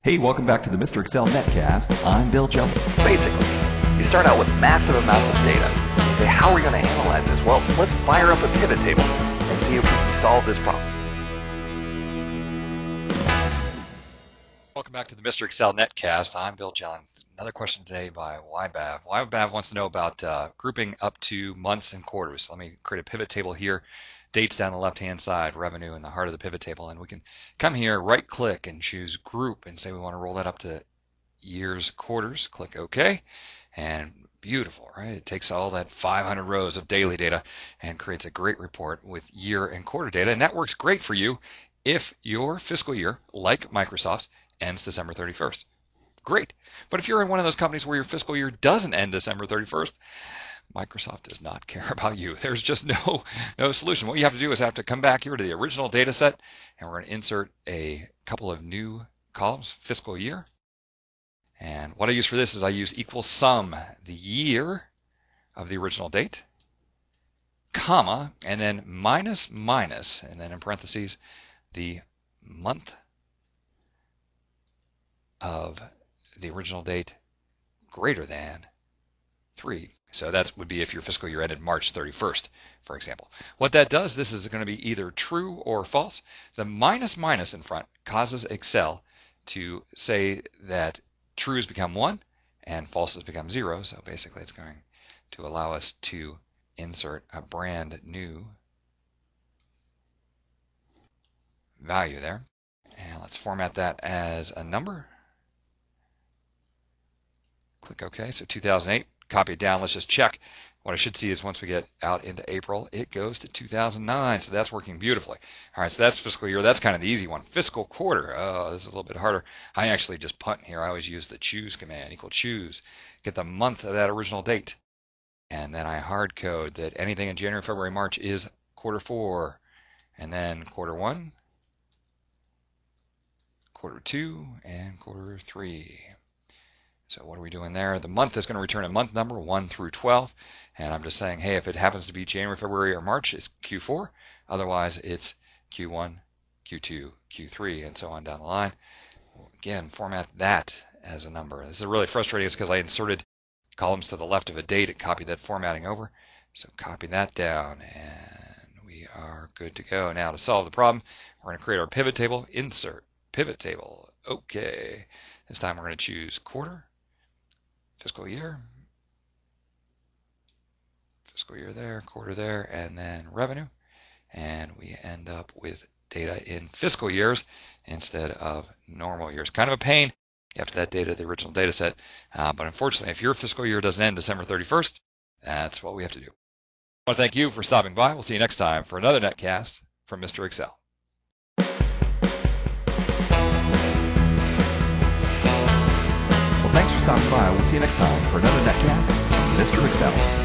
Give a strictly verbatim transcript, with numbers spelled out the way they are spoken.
Hey, welcome back to the Mister Excel NetCast. I'm Bill Jelen. Basically, you start out with massive amounts of data. You say, how are we going to analyze this? Well, let's fire up a pivot table and see if we can solve this problem. Welcome back to the Mister Excel NetCast. I'm Bill Jelen. Another question today by Y B A V. Y B A V wants to know about uh, grouping up to months and quarters. So let me create a pivot table here. Dates down the left-hand side, revenue in the heart of the pivot table, and we can come here, right-click, and choose Group, and say we want to roll that up to years, quarters. Click OK, and beautiful, right? It takes all that five hundred rows of daily data and creates a great report with year and quarter data, and that works great for you if your fiscal year, like Microsoft's, ends December thirty-first. Great. But if you're in one of those companies where your fiscal year doesn't end December thirty-first, Microsoft does not care about you. There's just no, no solution. What you have to do is have to come back here to the original data set, and we're going to insert a couple of new columns, fiscal year. And what I use for this is I use equals sum, the year of the original date, comma, and then minus minus, and then in parentheses, the month of the original date greater than three. So that would be if your fiscal year ended March thirty-first, for example. What that does, this is going to be either true or false. The minus minus in front causes Excel to say that true has become one and false has become zero. So basically it's going to allow us to insert a brand new value there. And let's format that as a number. Click OK. So two thousand eight. Copy it down. Let's just check. What I should see is once we get out into April, it goes to two thousand nine. So that's working beautifully. All right, so that's fiscal year. That's kind of the easy one. Fiscal quarter. Oh, this is a little bit harder. I actually just punt here. I always use the choose command, equal choose. Get the month of that original date. And then I hard code that anything in January, February, March is quarter four. And then quarter one, quarter two, and quarter three. So what are we doing there? The month is going to return a month number, one through twelve. And I'm just saying, hey, if it happens to be January, February, or March, it's Q four. Otherwise, it's Q one, Q two, Q three, and so on down the line. Again, format that as a number. This is really frustrating because I inserted columns to the left of a date. It copied that formatting over. So copy that down, and we are good to go. Now, to solve the problem, we're going to create our pivot table. Insert pivot table. OK. This time we're going to choose quarter. Fiscal year, fiscal year there, quarter there, and then revenue. And we end up with data in fiscal years instead of normal years. Kind of a pain. You have to that data, the original data set. Uh, but unfortunately, if your fiscal year doesn't end December thirty-first, that's what we have to do. I want to thank you for stopping by. We'll see you next time for another NetCast from Mister Excel. Thanks for stopping by. We'll see you next time for another NetCast from Mister Excel.